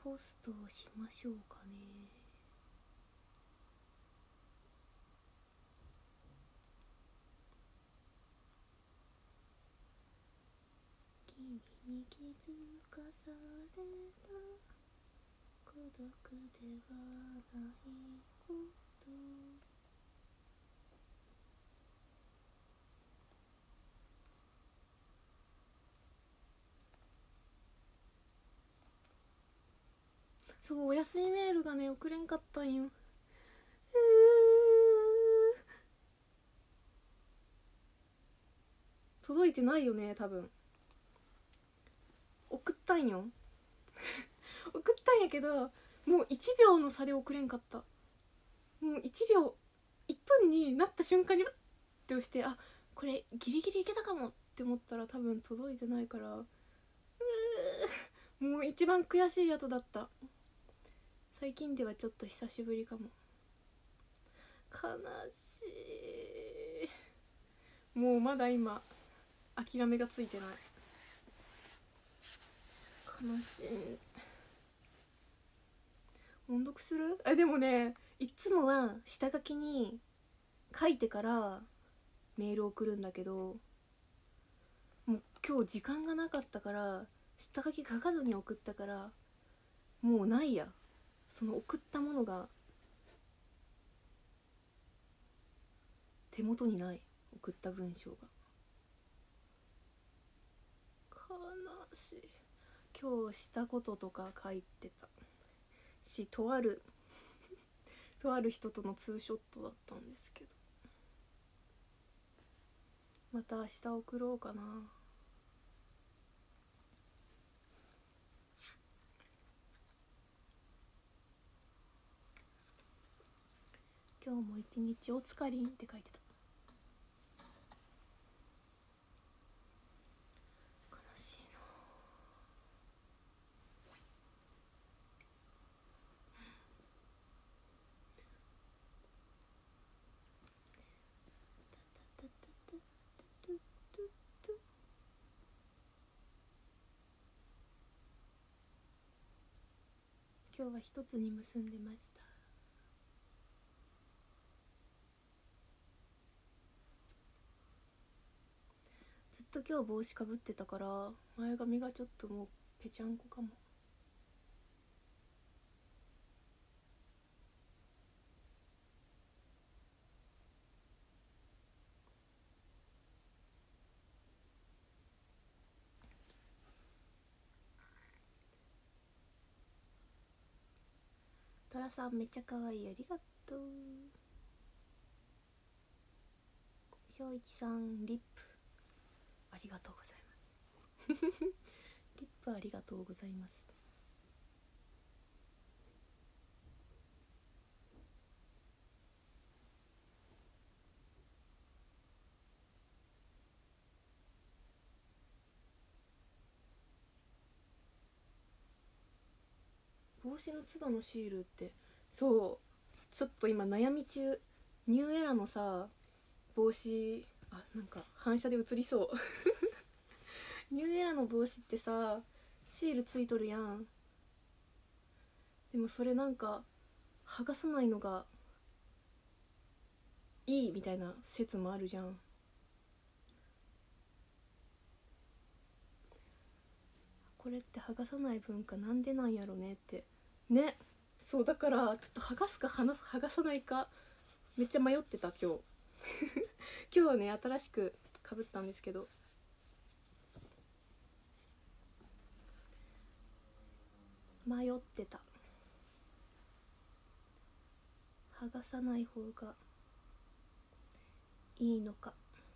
ポストをしましょうかね。君に気づかされた孤独ではないこと。そう、お休みメールがね送れんかったんよ。届いてないよね多分。送ったんよ送ったんやけど、もう1秒の差で送れんかった。もう1秒1分になった瞬間にバッて押して、あ、これギリギリいけたかもって思ったら多分届いてないから、もう一番悔しいやつだった。最近ではちょっと久しぶりかも。悲しい。もうまだ今諦めがついてない。悲しい。音読する？でもね、いつもは下書きに書いてからメール送るんだけど、もう今日時間がなかったから下書き書かずに送ったから、もうないや、その送ったものが手元にない。送った文章が悲しい。今日したこととか書いてたし、とある人とのツーショットだったんですけど、また明日送ろうかな。今日も一日おつかりんって書いてた。悲しいな。今日は一つに結んでました。ずっと今日帽子かぶってたから前髪がちょっともうぺちゃんこかも。トラさんめっちゃ可愛い、ありがとう。翔一さんリップありがとうございますリップありがとうございます。帽子のつばのシールって、そう、ちょっと今悩み中。ニューエラのさ帽子、なんか反射で映りそうニューエラの帽子ってさシールついとるやん。でもそれなんか剥がさないのがいいみたいな説もあるじゃん。これって剥がさない文化なんでなんやろねってね。そうだからちょっと剥がすか剥がさないかめっちゃ迷ってた今日今日はね新しくかぶったんですけど、迷ってた。剥がさない方がいいのか。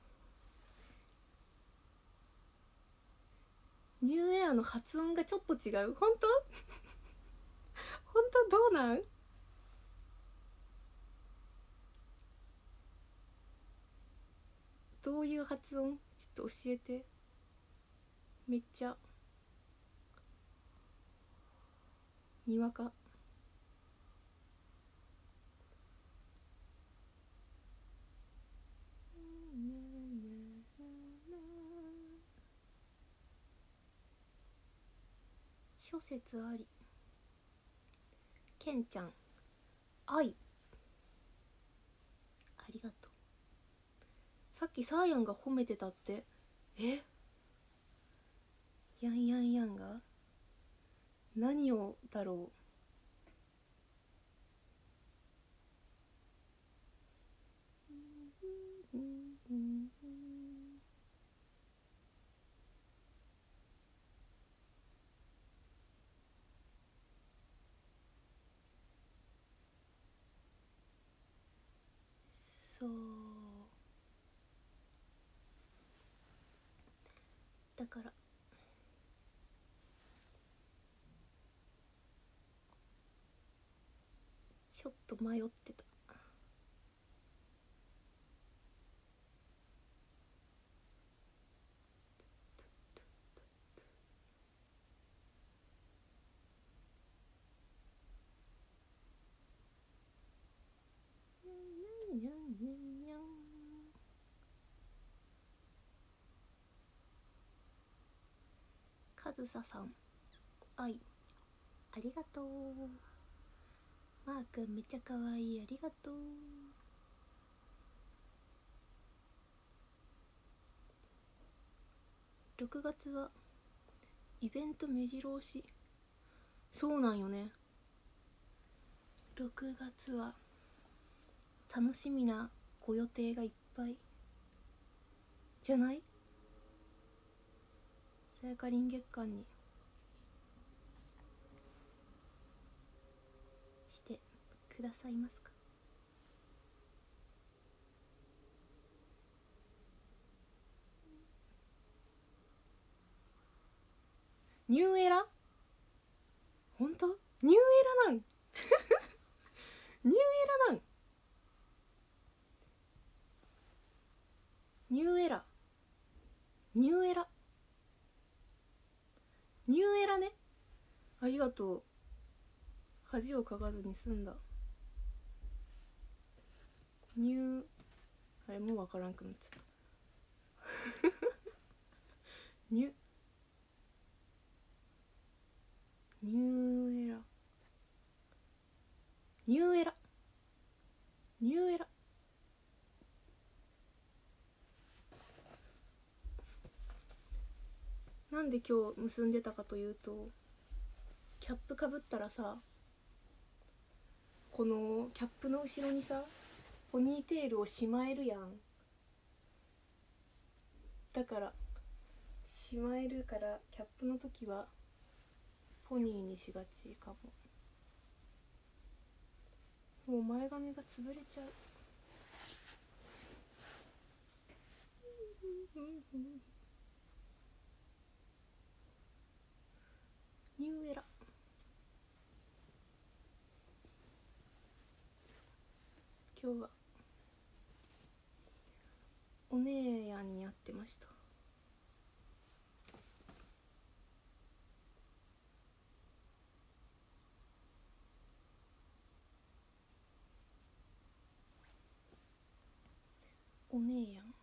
ニューエアの発音がちょっと違う。本当本当どうなん？どういう発音ちょっと教えて。めっちゃにわか。諸説あり。 けんちゃん、愛、ありがとう。さっきサーヤンが褒めてたって。やんやんやんが何をだろう。そうだからちょっと迷ってた。かずささん、愛、ありがとう。マーくんめっちゃかわいい、ありがとう。6月はイベント目白押し。そうなんよね。6月は楽しみなご予定がいっぱいじゃない？さやかりん月間にしてくださいますか？ニューエラ？ほんと？ニューエラなん？ニューエラなん？ニューエラ、ニューエラ、ニューエラね。ありがとう。恥をかかずに済んだ。ニュー、あれもうわからんくなっちゃったニューエラ、ニューエラ、ニューエラ。なんで今日結んでたかというと、キャップかぶったらさ、このキャップの後ろにさポニーテールをしまえるやん。だからしまえるから、キャップの時はポニーにしがちかも。もう前髪が潰れちゃう。ニューエラ。今日はお姉やんに会ってました。お姉やん。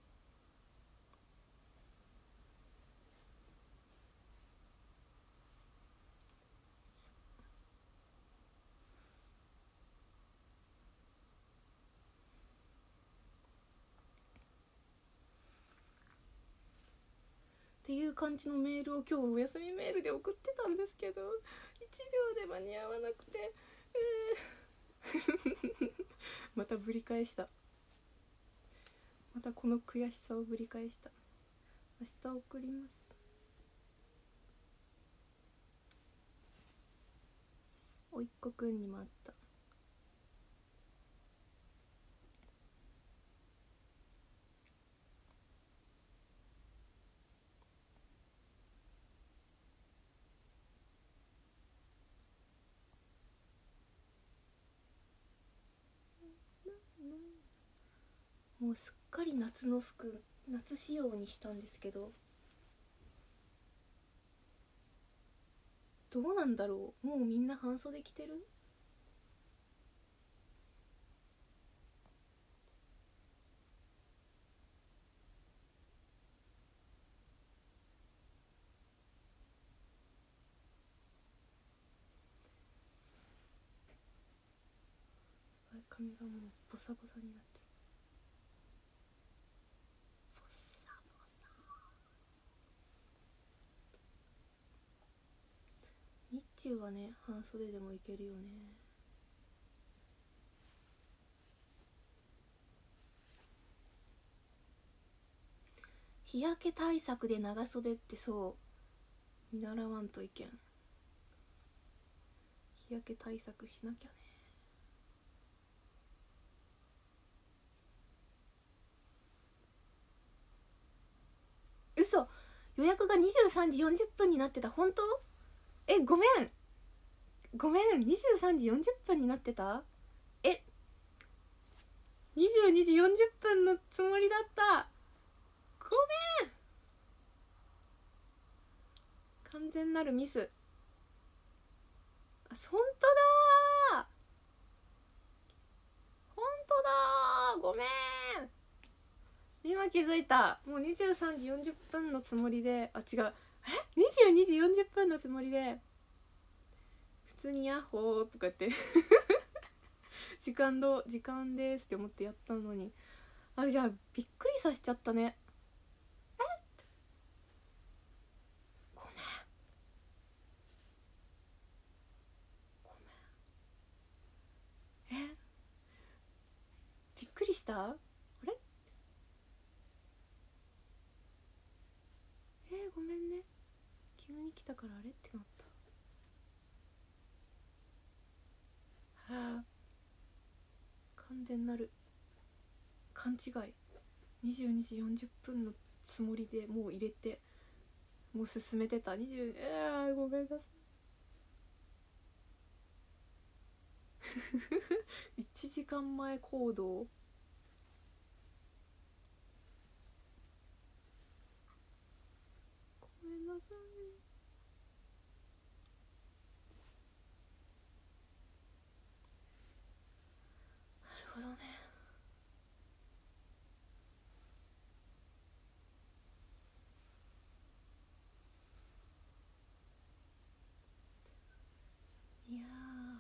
っていう感じのメールを今日お休みメールで送ってたんですけど、1秒で間に合わなくて、またぶり返した。またこの悔しさをぶり返した。明日送ります。おいっ子くんにもあった。もうすっかり夏の服、夏仕様にしたんですけど、どうなんだろう。もうみんな半袖着てる？ 髪がもうボサボサになっちゃった。ボサボサ。日中はね半袖でもいけるよね。日焼け対策で長袖ってそう見習わんといけん。日焼け対策しなきゃね。嘘、予約が23時40分になってた。本当？ごめん23時40分になってた。22時40分のつもりだった。ごめん、完全なるミス。本当だごめん、今気づいた。もう23時40分のつもりで、違う、22時40分のつもりで普通にヤッホーとか言って時間ですって思ってやったのに、じゃあびっくりさせちゃったね。ごめんびっくりした。あれごめんね、急に来たからあれってなった。完全なる勘違い。22時40分のつもりでもう入れて、もう進めてた。ごめんなさい1時間前行動。ごめんなさい。なるほどね。いや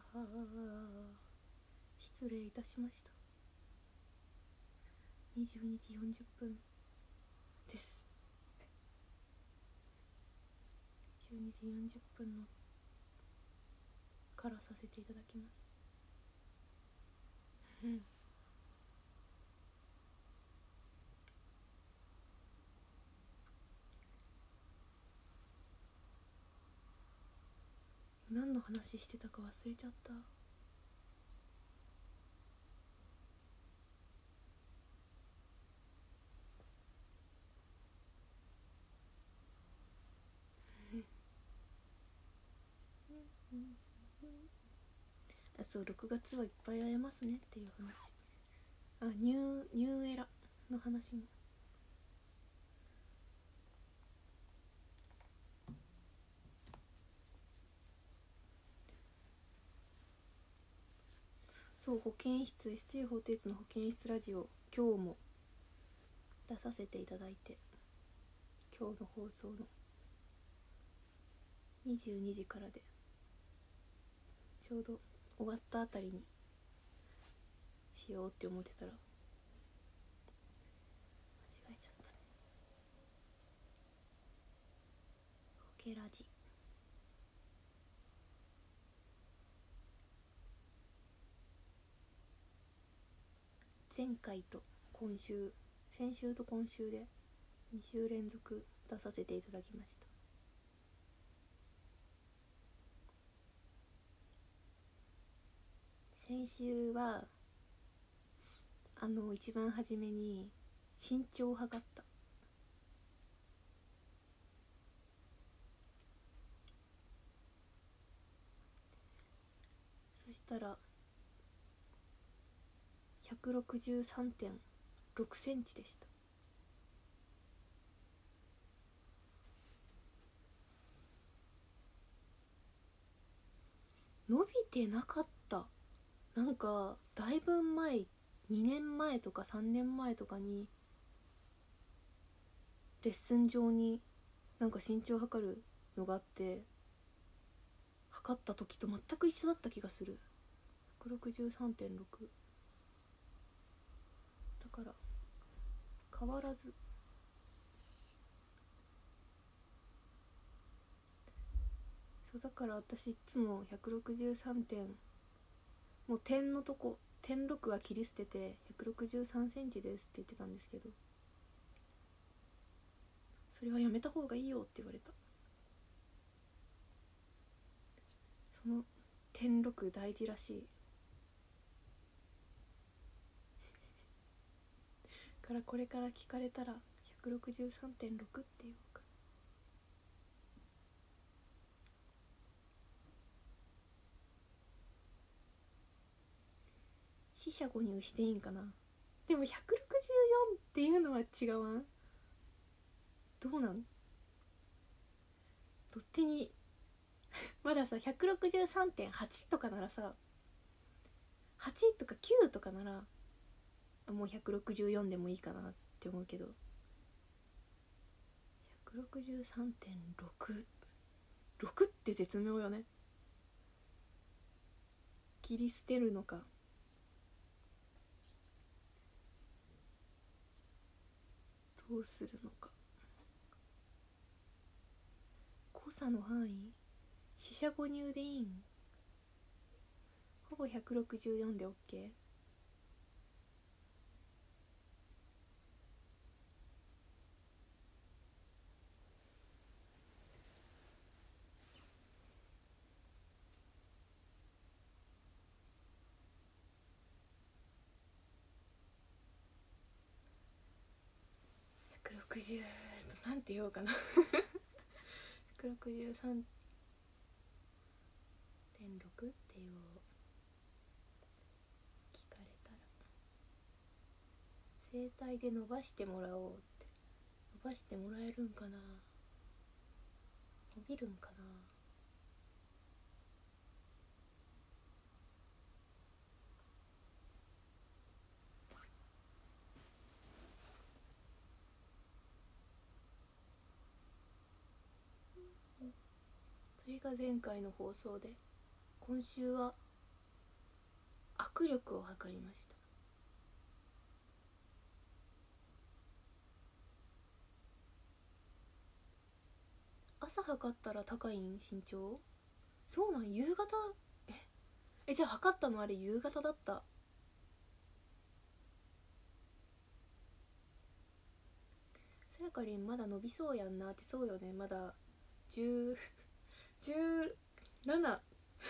失礼いたしました。22時40分です。12時40分のからさせていただきます。何の話してたか忘れちゃった。そう、6月はいっぱい会えますねっていう話。ニューエラの話も。そう、保健室 ST48 の保健室ラジオ、今日も出させていただいて、今日の放送の22時からで、ちょうど終わったあたりにしようって思ってたら間違えちゃったね。ホケラジ。前回と先週と今週で2週連続出させていただきました。先週は一番初めに身長を測った。そしたら163.6 センチでした。伸びてなかった。なんかだいぶ前、2年前とか3年前とかにレッスン上になんか身長測るのがあって、測った時と全く一緒だった気がする。163.6。 から変わらず。そうだから私いつも163点、もう点のとこ点6は切り捨てて163センチですって言ってたんですけど、それはやめた方がいいよって言われた。その点6大事らしいからこれから聞かれたら 163.6 って言おうか。四捨五入していいんかな。でも164っていうのは違わん？どうなん？どっちにまださ 163.8 とかならさ、8とか9とかならもう164でもいいかなって思うけど、 163.6 6って絶妙よね。切り捨てるのかどうするのか。誤差の範囲、四捨五入でいいん？ほぼ164で OK。160なんて言おうかな163.6 って言おう。聞かれたら整体で伸ばしてもらおうって。伸ばしてもらえるんかな、伸びるんかな。それが前回の放送で、今週は握力を測りました。朝測ったら高いん？身長？そうなん？夕方？じゃあ測ったのあれ夕方だった。そやかりんまだ伸びそうやんなって。そうよね、まだ10 17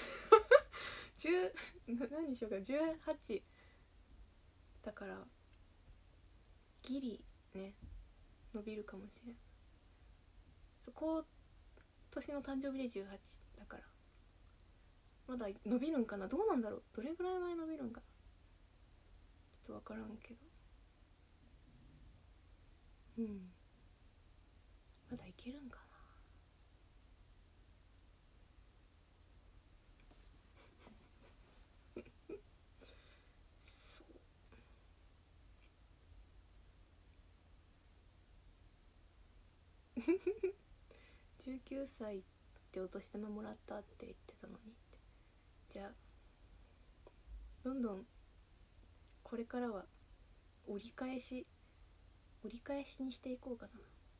10何にしようか、18だからギリね伸びるかもしれん。そこ年の誕生日で18だからまだ伸びるんかな。どうなんだろう、どれぐらい前伸びるんかな、ちょっと分からんけど、まだいけるんかな。19歳ってお年玉もらったって言ってたのにって。じゃあどんどんこれからは折り返しにしていこうかな。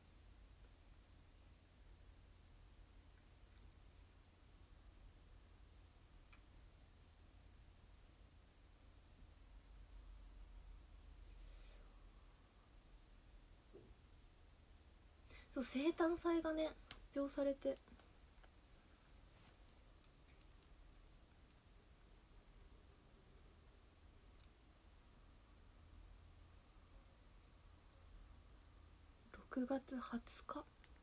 そう、生誕祭がね発表されて、6月20日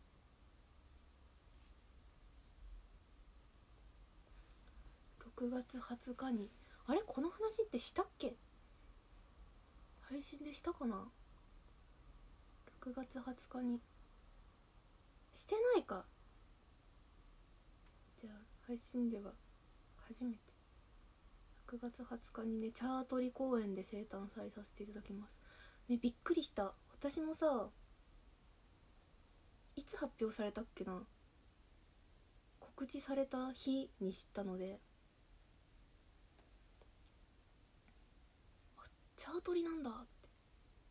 6月20日に、あれこの話ってしたっけ？配信でしたかな。6月20日にしてないか。じゃあ配信では初めて6月20日にね、チャートリ公演で生誕祭させていただきますね。びっくりした。私もさ、いつ発表されたっけな、告知された日に知ったので、チャートリなんだって。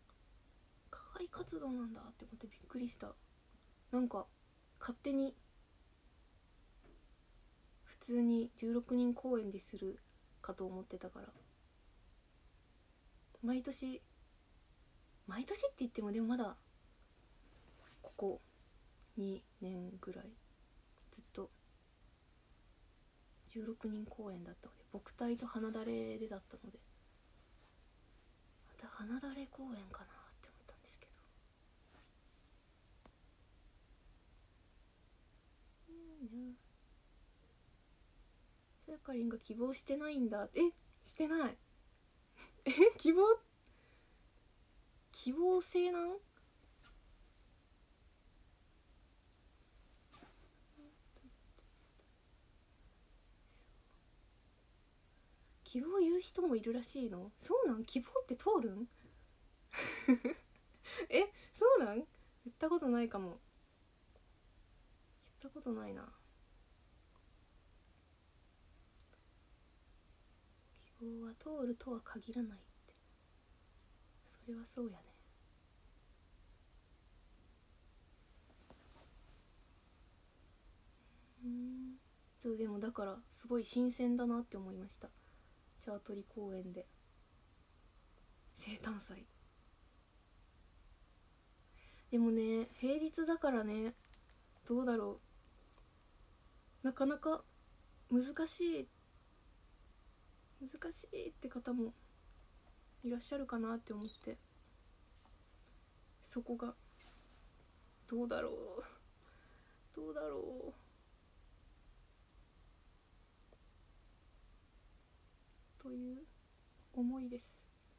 会活動なんだって思ってびっくりした。なんか勝手に普通に16人公演でするかと思ってたから、毎年って言ってもでもまだここ2年ぐらいずっと16人公演だったので、僕隊と花だれでだったので、また花だれ公演かなって思ったんですけど、さやかりんが希望してないんだ。してない希望性なん？希望言う人もいるらしいの？そうなん？希望って通るんそうなん？言ったことないかも。言ったことないな。希望は通るとは限らないって、それはそうやね。そうでもだからすごい新鮮だなって思いました。チャートリ公園で生誕祭。でもね、平日だからね、どうだろう、なかなか難しいって方もいらっしゃるかなって思って、そこがどうだろうという思いです。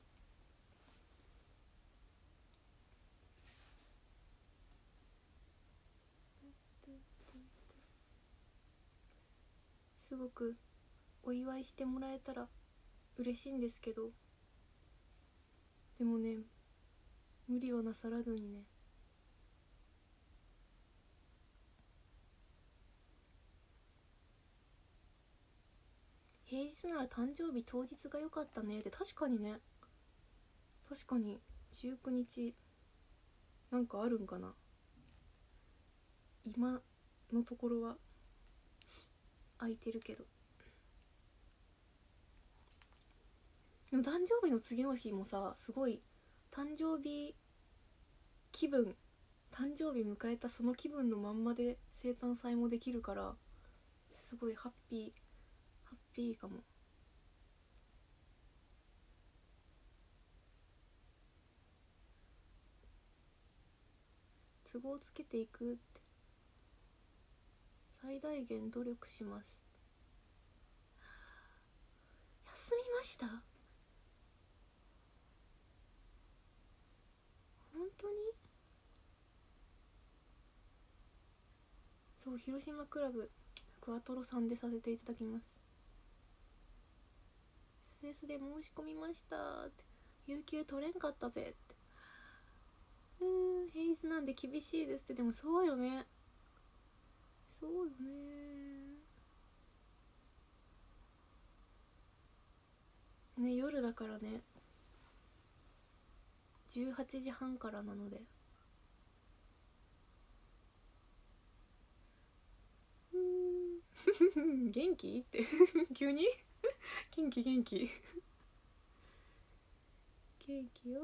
すごくお祝いしてもらえたら嬉しいんですけど、でもね、無理をなさらずにね、平日なら誕生日当日が良かったねって、確かにね、確かに19日なんかあるんかな。今のところは空いてるけど、でも誕生日の次の日もさ、すごい誕生日気分、誕生日迎えたその気分のまんまで生誕祭もできるから、すごいハッピーかも。都合つけていくって、最大限努力します。休みました？本当に？そう、広島クラブクワトロさんでさせていただきます。 SS で申し込みましたって、有給取れんかったぜって、平日なんで厳しいですって。でもそうよね、夜だからね、18時半からなので、元気って急に元気元気よ。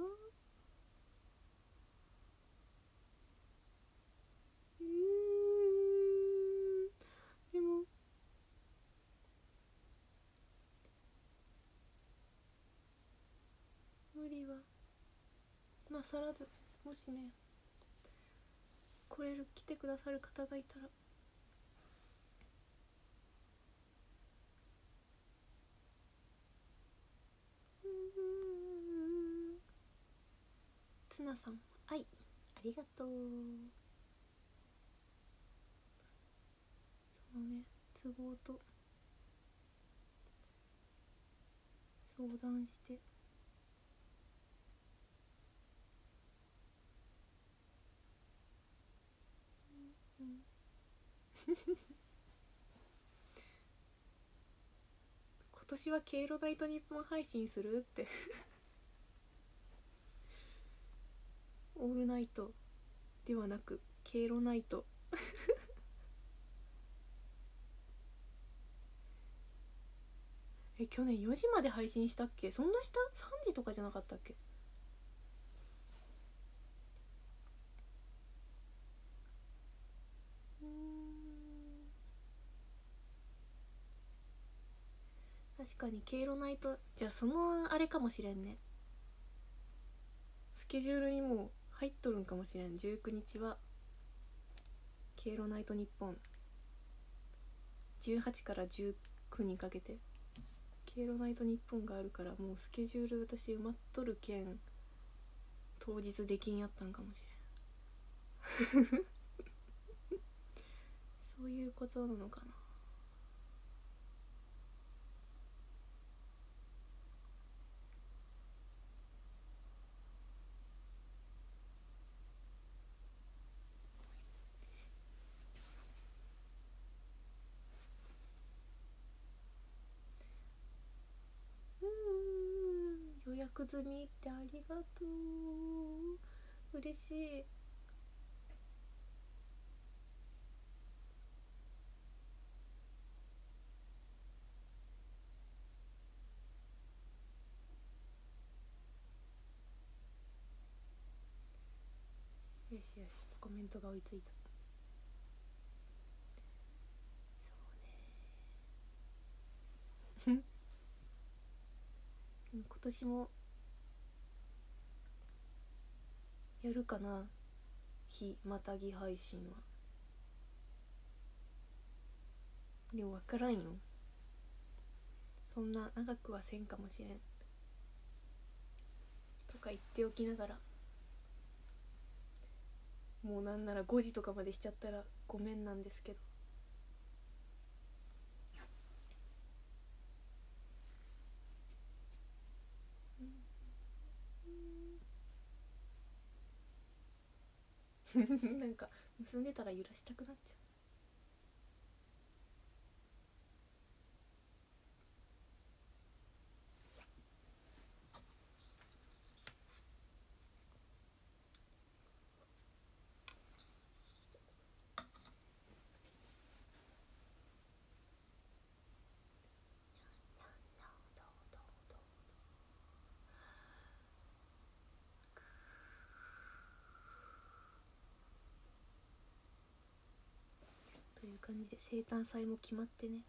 でも無理はなさらず、もしね来てくださる方がいたら、ツナさん、ありがとう。そのね、都合と相談して、今年はケイロナイト日本配信するってオールナイトではなくケイロナイト去年4時まで配信したっけ？そんなした？ 3 時とかじゃなかったっけ？確かにケイロナイト、じゃあそのあれかもしれんね、スケジュールにも入っとるんかもしれん。19日はケイロナイト日本、18から19にかけてケイロナイト日本があるから、もうスケジュール私埋まっとるけん当日できんやったんかもしれんそういうことなのかな。予約済みってありがとう、嬉しい。よしよし、コメントが追いついた。そうね今年もやるかな、日またぎ配信は。でも分からんよ、そんな長くはせんかもしれんとか言っておきながら、もうなんなら5時とかまでしちゃったらごめんなんですけどなんか結んでたら揺らしたくなっちゃう。という感じで生誕祭も決まってね、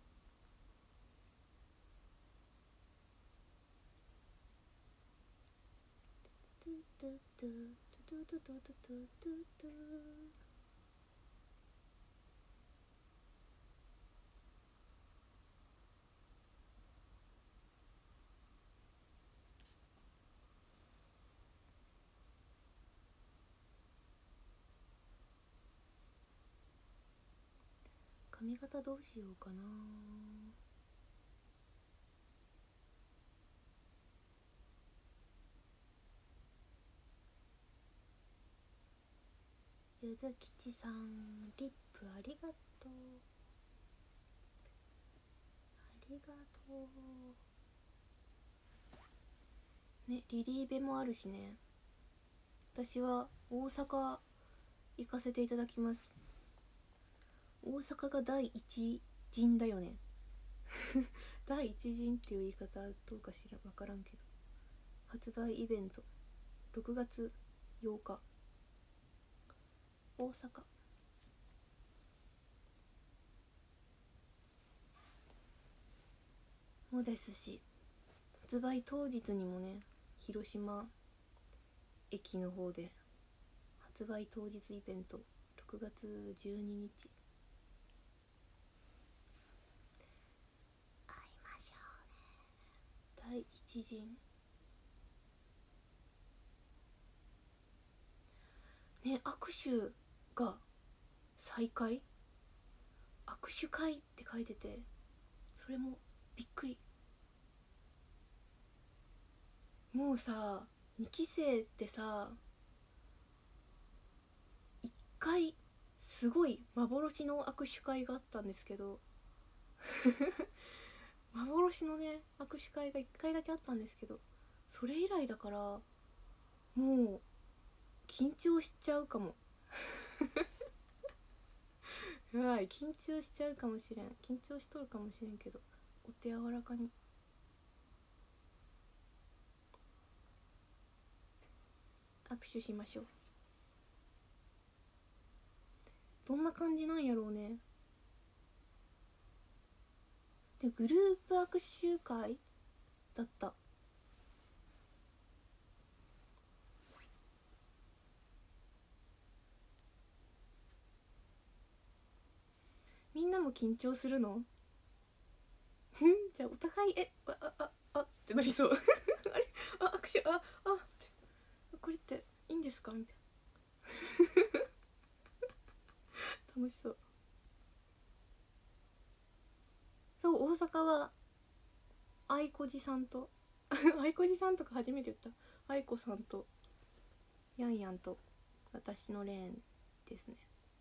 髪型どうしようかな。ゆずきちさん、リップありがとう、ありがとうね。リリーベもあるしね。私は大阪行かせていただきます。大阪が第一陣だよね第一陣っていう言い方どうかしら、分からんけど、発売イベント6月8日大阪もですし、発売当日にもね、広島駅の方で発売当日イベント6月12日会いましょうね。第一陣ね、握手が再開、握手会って書いてて、それもびっくり。もうさ、2期生ってさ、1回すごい幻の握手会があったんですけど幻のね握手会が1回だけあったんですけど、それ以来だから、もう緊張しちゃうかもやばい、緊張しちゃうかもしれん。緊張しとるかもしれんけど、お手柔らかに握手しましょう。どんな感じなんやろうね。でグループ握手会だった。みんなも緊張するのじゃあお互いってなりそうあれ、握手ってこれっていいんですかみたいな楽しそう。そう、大阪は愛子じさんと愛子じさんとか初めて言った。愛子さんとヤンヤンと私のレーンですね。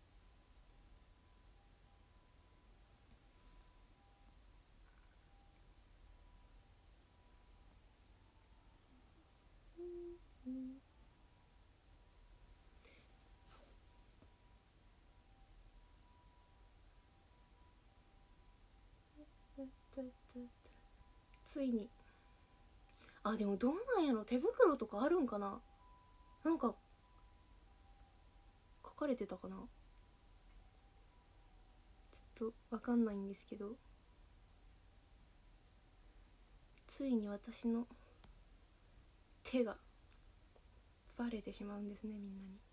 ついにでもどうなんやろ、手袋とかあるんかな。なんか書かれてたかな、ちょっとわかんないんですけど、ついに私の手がバレてしまうんですね、みんなに。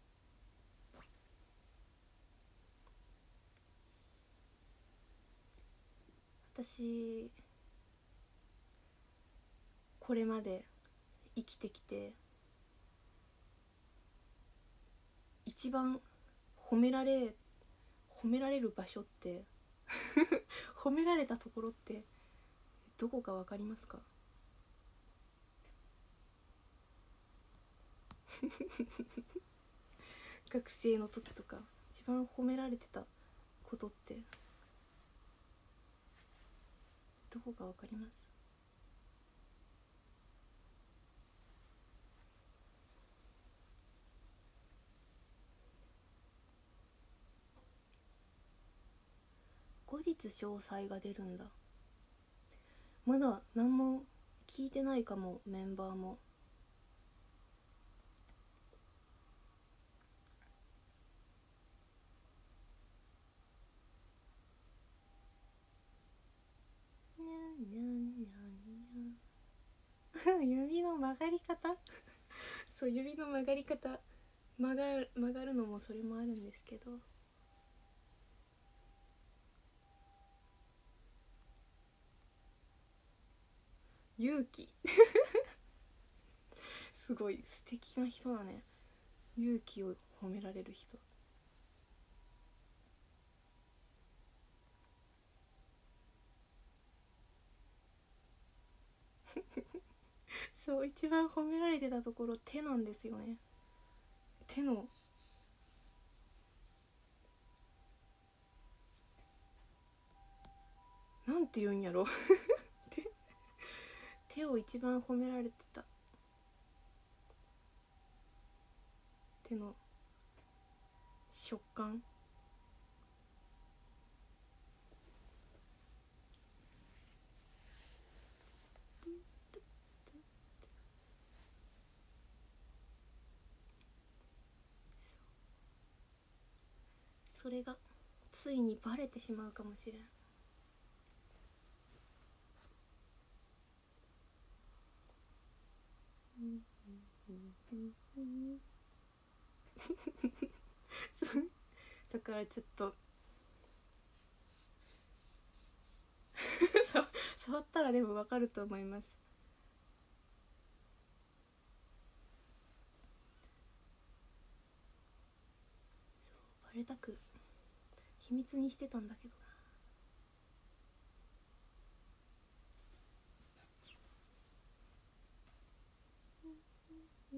私これまで生きてきて一番褒められる場所って褒められたところってどこかわかりますか？学生の時とか一番褒められてたことってどこかわかります？後日詳細が出るんだ。まだ何も聞いてないかも、メンバーも。指の曲がり方そう、指の曲がり方、曲がるのもそれもあるんですけど、勇気すごい素敵な人だね、勇気を褒められる人そう、一番褒められてたところ手なんですよね。手のなんて言うんやろ手を一番褒められてた。手の食感、それがついにバレてしまうかもしれん。だからちょっと触ったらでも分かると思います。バレたく秘密にしてたんだけどな。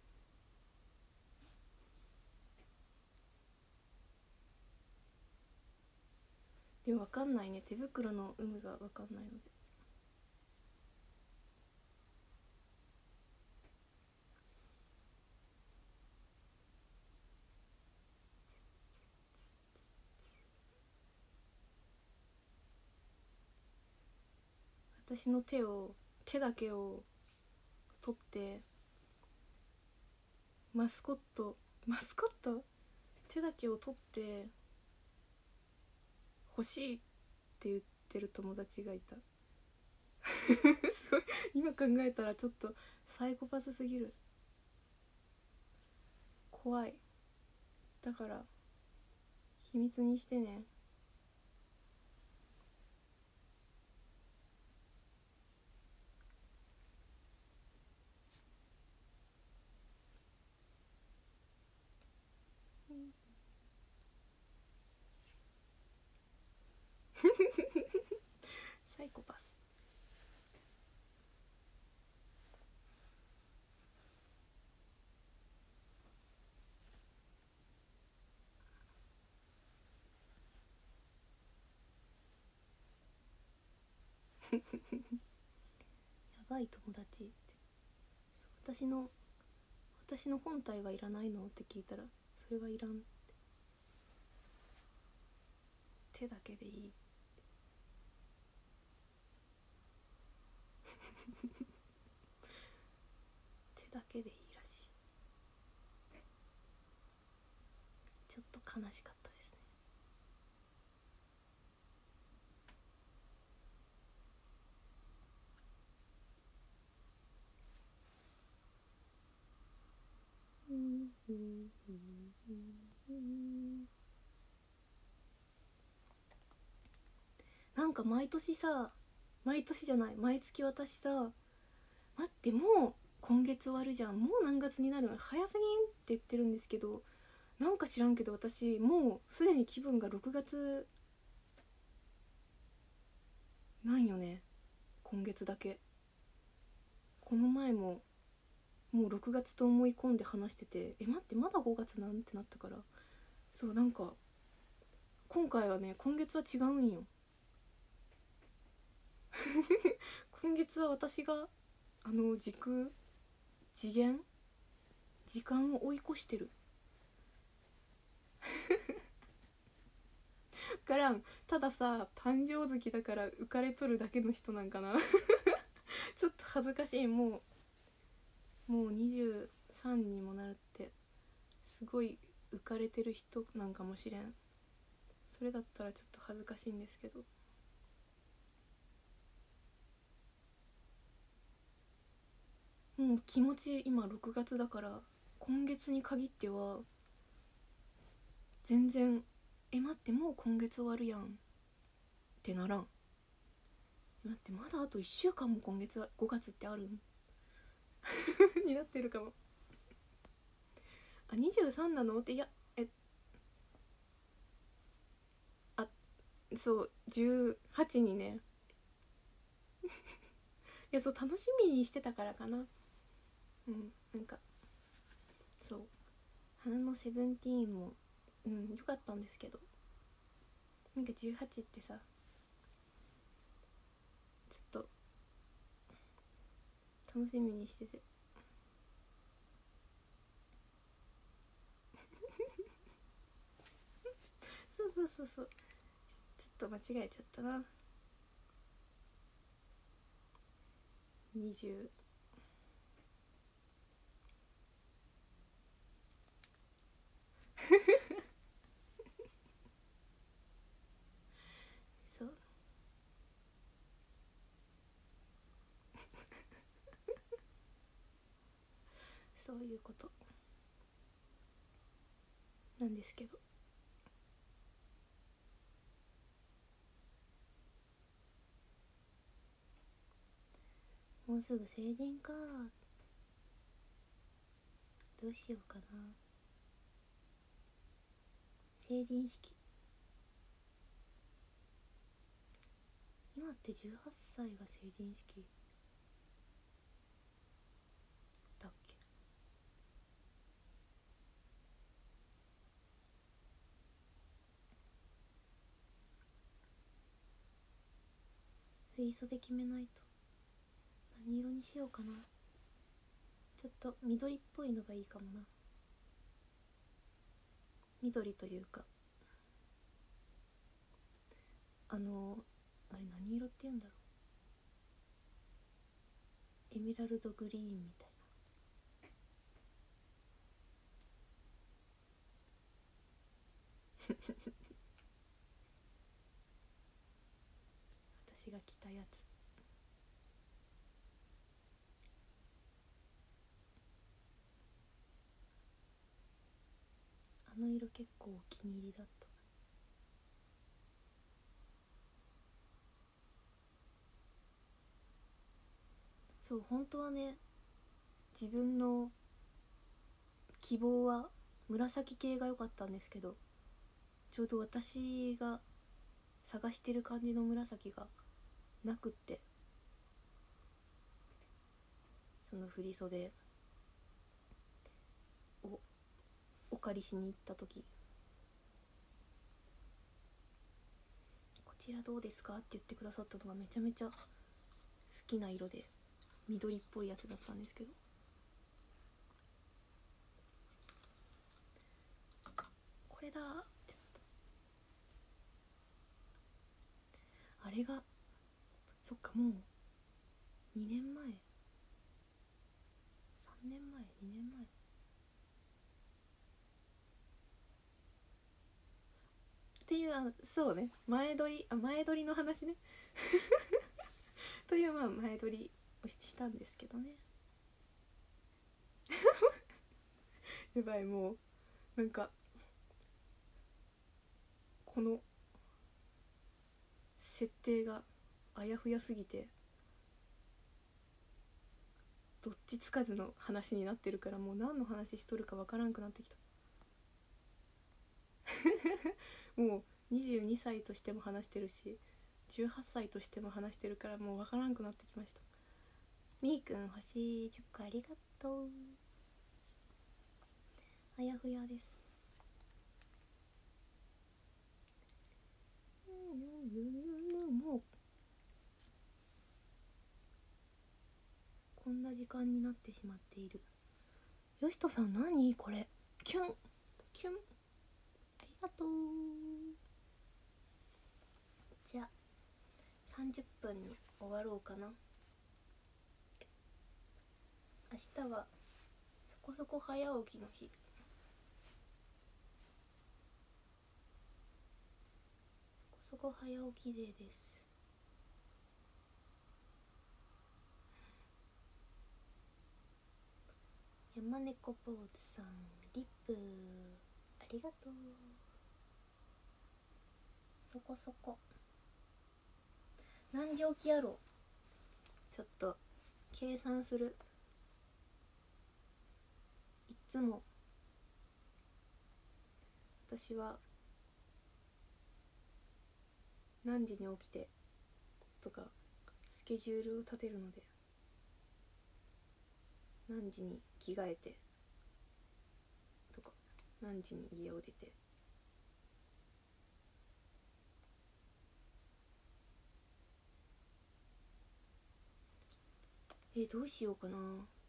でも分かんないね、手袋の有無が分かんないので。 私の手だけを取ってマスコット手だけを取って欲しいって言ってる友達がいたすごい今考えたらちょっとサイコパスすぎる。怖い。だから秘密にしてね。サイコパス。やばい友達って。そう私の本体はいらないのって聞いたら、それはいらんって、手だけでいい手だけでいいらしい。ちょっと悲しかったですね。なんか毎年じゃない、毎月私さ、待ってもう今月終わるじゃん、もう何月になるの早すぎんって言ってるんですけど、なんか知らんけど私もうすでに気分が6月なんよね。今月だけ。この前ももう6月と思い込んで話してて、待ってまだ5月なんてなったから、そうなんか今回はね、今月は違うんよ今月は私が次元時間を追い越してるからん。たださ、誕生月だから浮かれとるだけの人なんかなちょっと恥ずかしい。もう23にもなるって、すごい浮かれてる人なんかもしれん。それだったらちょっと恥ずかしいんですけど、もう気持ち今6月だから、今月に限っては全然待ってもう今月終わるやんってならん。待ってまだあと1週間も今月は5月ってあるんになってるかも。23なのって、いやそう18にねいやそう楽しみにしてたからかな。なんかそう花のセブンティーンも良かったんですけど、なんか18ってさ、ちょっと楽しみにしててそうちょっと間違えちゃったな。20そうそういうことなんですけど、もうすぐ成人か。どうしようかな。成人式、今って18歳が成人式だっけ。振り袖決めないと。何色にしようかな。ちょっと緑っぽいのがいいかもな。緑というかあれ何色って言うんだろエメラルドグリーンみたいな私が着たやつ。あの色結構お気に入りだった。そう本当はね、自分の希望は紫系が良かったんですけど、ちょうど私が探してる感じの紫がなくって、その振袖をお借りしに行った時、こちらどうですかって言ってくださったのがめちゃめちゃ好きな色で、緑っぽいやつだったんですけど、これだってあれが、そっかもう2年前3年前2年前っていう、そうね、前撮りの話ねという前撮りをしたんですけどねやばい、もうなんかこの設定があやふやすぎてどっちつかずの話になってるから、もう何の話しとるかわからんくなってきたもう22歳としても話してるし18歳としても話してるから、もうわからんくなってきました。みーくん星10個ありがとう。あやふやです。もうこんな時間になってしまっている。よしとさん何これ、キュンキュン、ありがとう。じゃあ30分に終わろうかな。明日はそこそこ早起きの日。そこそこ早起きデーです。山猫ポーズさんリップありがとう。そこそこ何時起きやろう、ちょっと計算する。いつも私は何時に起きてとかスケジュールを立てるので、何時に着替えてとか何時に家を出て、どうしようかな。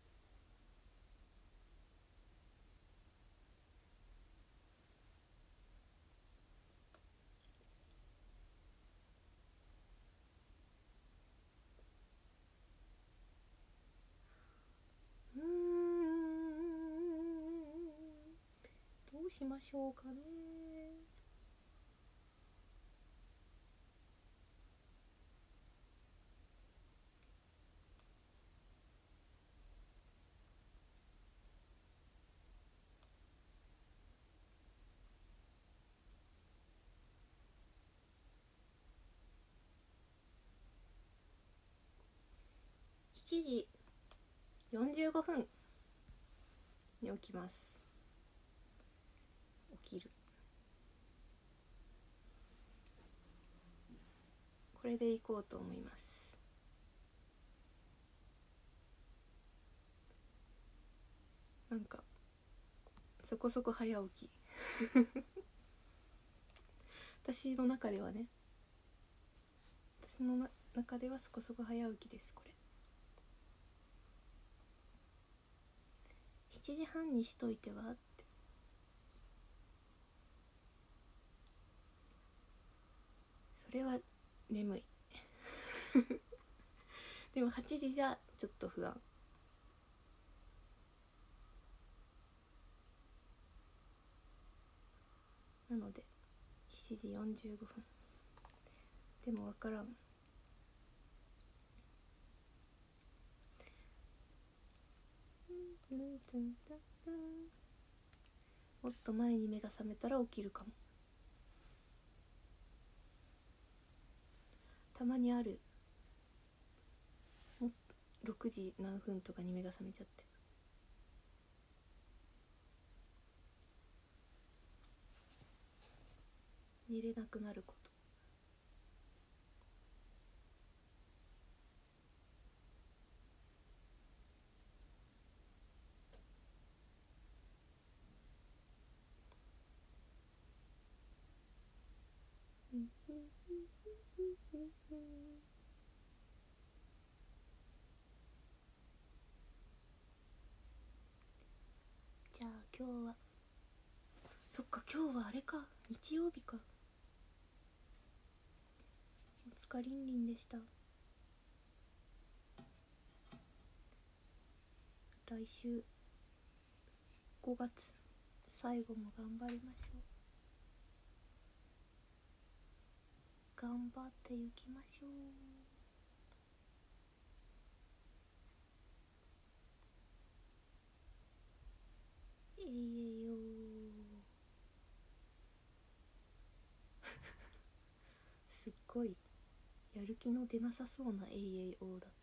どうしましょうかね。7時45分に起きます。起きる。これで行こうと思います。なんかそこそこ早起き私の中ではね、私の中ではそこそこ早起きです。これ7時半にしといてはって。それは眠いでも8時じゃちょっと不安。なので7時45分でも分からん。もっと前に目が覚めたら起きるかも。たまにある。6時何分とかに目が覚めちゃって。寝れなくなること。じゃあ今日は、そっか今日はあれか、日曜日か。おつかりんりんでした。来週5月最後も頑張りましょう。頑張っていきましょう。いえよすっごいやる気の出なさそうな AAO だった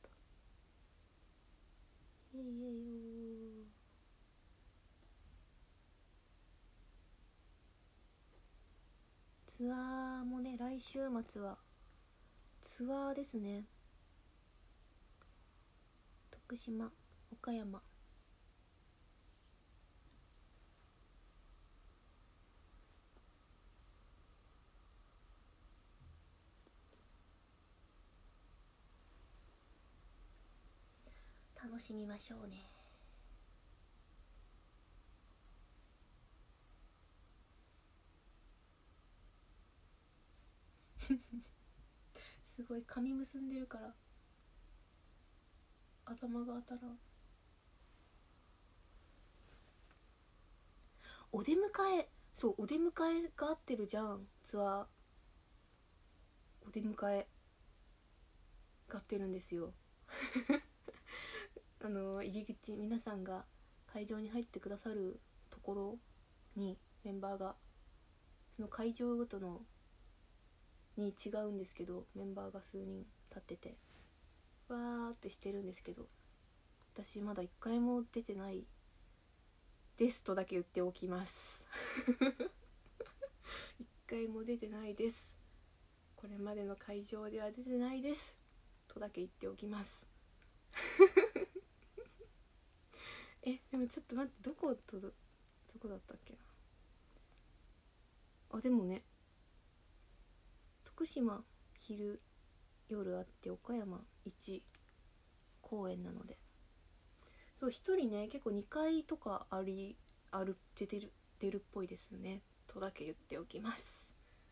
。AAO ツアーもね、来週末はツアーですね。徳島、岡山。楽しみましょうね。すごい髪結んでるから頭が当たらん。お出迎え、そう、お出迎えが合ってるじゃん。ツアーお出迎えが合ってるんですよ。入り口、皆さんが会場に入ってくださるところにメンバーが、その会場ごとのに違うんですけど、メンバーが数人立っててわーってしてるんですけど、私まだ1回も出てないですとだけ言っておきます1回も出てないです。これまでの会場では出てないですとだけ言っておきますでもちょっと待って、どこだったっけな。でもね、徳島昼夜あって岡山1公演なので、そう一人ね結構2回とか出るっぽいですねとだけ言っておきます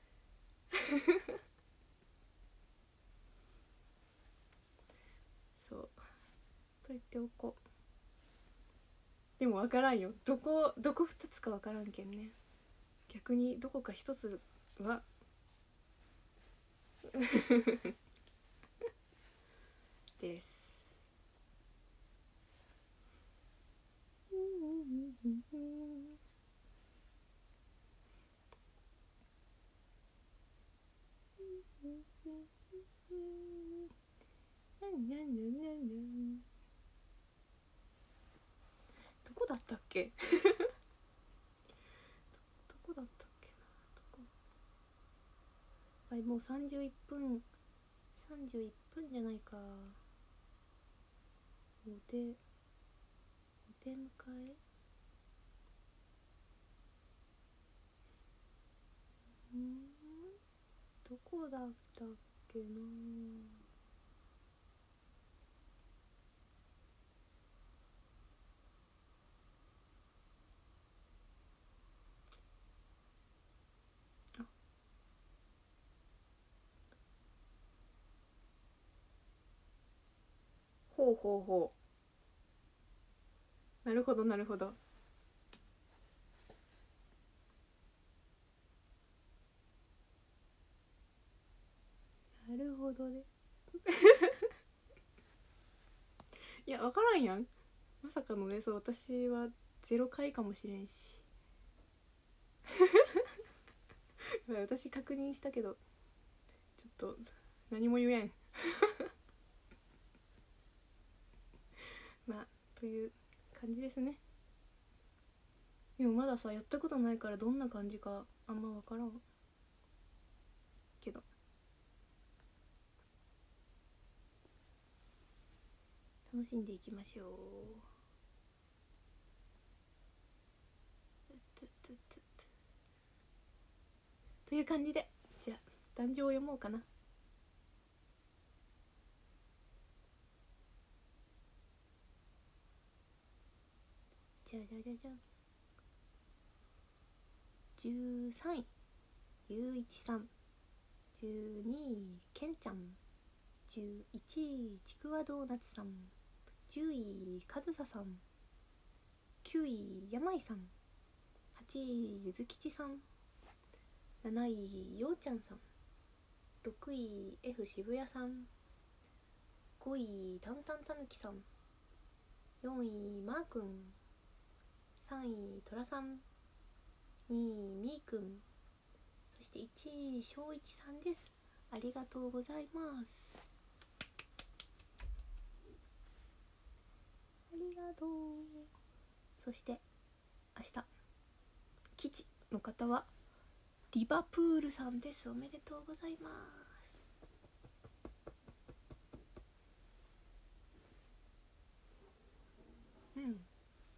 そうと言っておこう。でも分からんよ、どこ2つか分からんけんね。逆にどこか1つはですどこだったっけどこだったっけな。はい、もう31分じゃないか。お出迎えどこだったっけな。 ほうほうほう。なるほどなるほど。なるほどね。いや分からんやん。まさかのね、そう、私は0回かもしれんし。私確認したけどちょっと何も言えん。まあという感じですね。でもまださやったことないからどんな感じかあんま分からんけど、楽しんでいきましょう。という感じで、じゃあ壇上を読もうかな。じゃじゃじゃじゃん。13位ゆういちさん、12位けんちゃん、11位ちくわドーナツさん、10位かずささん、9位やまいさん、8位ゆずきちさん、7位ようちゃんさん、6位 F 渋谷さん、5位たんたんたぬきさん、4位マーくん、3位とらさん、2位みーくん、そして1位しょういちさんです。ありがとうございます。ありがとう。そして明日吉の方はリバプールさんです。おめでとうございます。うん、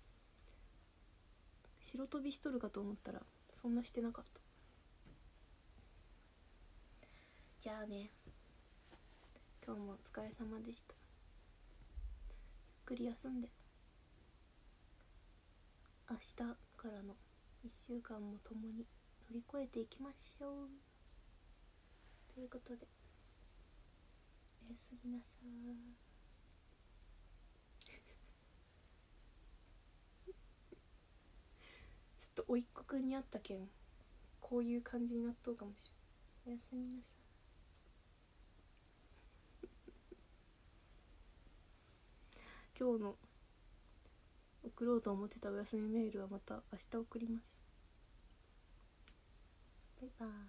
白飛びしとるかと思ったらそんなしてなかった。じゃあね、今日もお疲れ様でした。ゆっくり休んで明日からの1週間も共に乗り越えていきましょう。ということでおやすみなさい。ちょっとおいっ子くんに会ったけんこういう感じになっとうかもしれん。おやすみなさい。今日の送ろうと思ってたおやすみメールはまた明日送ります。バイバーイ。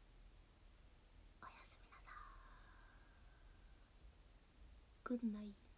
おやすみなさい。グッナイ。